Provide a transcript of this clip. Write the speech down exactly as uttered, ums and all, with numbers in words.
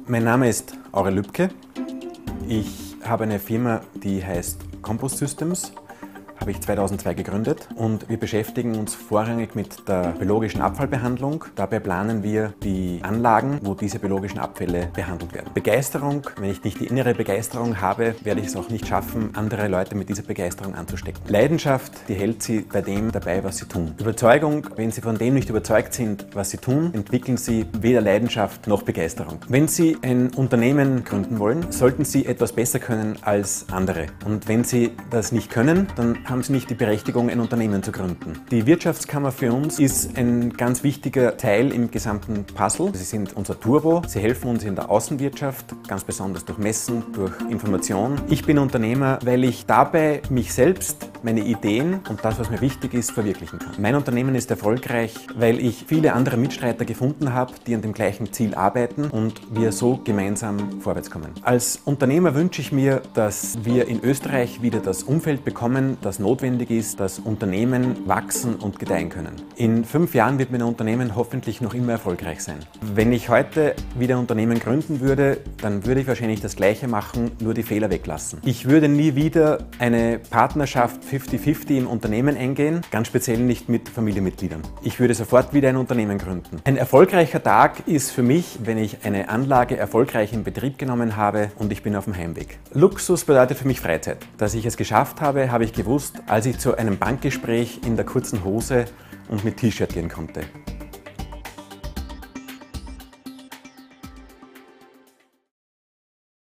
Mein Name ist Aurel Lübke. Ich habe eine Firma, die heißt Compost Systems. Habe ich zweitausendzwei gegründet und wir beschäftigen uns vorrangig mit der biologischen Abfallbehandlung. Dabei planen wir die Anlagen, wo diese biologischen Abfälle behandelt werden. Begeisterung, wenn ich nicht die innere Begeisterung habe, werde ich es auch nicht schaffen, andere Leute mit dieser Begeisterung anzustecken. Leidenschaft, die hält sie bei dem dabei, was sie tun. Überzeugung, wenn sie von dem nicht überzeugt sind, was sie tun, entwickeln sie weder Leidenschaft noch Begeisterung. Wenn Sie ein Unternehmen gründen wollen, sollten Sie etwas besser können als andere. Und wenn Sie das nicht können, dann haben Sie nicht die Berechtigung, ein Unternehmen zu gründen. Die Wirtschaftskammer für uns ist ein ganz wichtiger Teil im gesamten Puzzle. Sie sind unser Turbo. Sie helfen uns in der Außenwirtschaft, ganz besonders durch Messen, durch Information. Ich bin Unternehmer, weil ich dabei mich selbst, meine Ideen und das, was mir wichtig ist, verwirklichen kann. Mein Unternehmen ist erfolgreich, weil ich viele andere Mitstreiter gefunden habe, die an dem gleichen Ziel arbeiten und wir so gemeinsam vorwärts kommen. Als Unternehmer wünsche ich mir, dass wir in Österreich wieder das Umfeld bekommen, das notwendig ist, dass Unternehmen wachsen und gedeihen können. In fünf Jahren wird mein Unternehmen hoffentlich noch immer erfolgreich sein. Wenn ich heute wieder ein Unternehmen gründen würde, dann würde ich wahrscheinlich das Gleiche machen, nur die Fehler weglassen. Ich würde nie wieder eine Partnerschaft fünfzig fünfzig im Unternehmen eingehen, ganz speziell nicht mit Familienmitgliedern. Ich würde sofort wieder ein Unternehmen gründen. Ein erfolgreicher Tag ist für mich, wenn ich eine Anlage erfolgreich in Betrieb genommen habe und ich bin auf dem Heimweg. Luxus bedeutet für mich Freizeit. Dass ich es geschafft habe, habe ich gewusst, als ich zu einem Bankgespräch in der kurzen Hose und mit T-Shirt gehen konnte.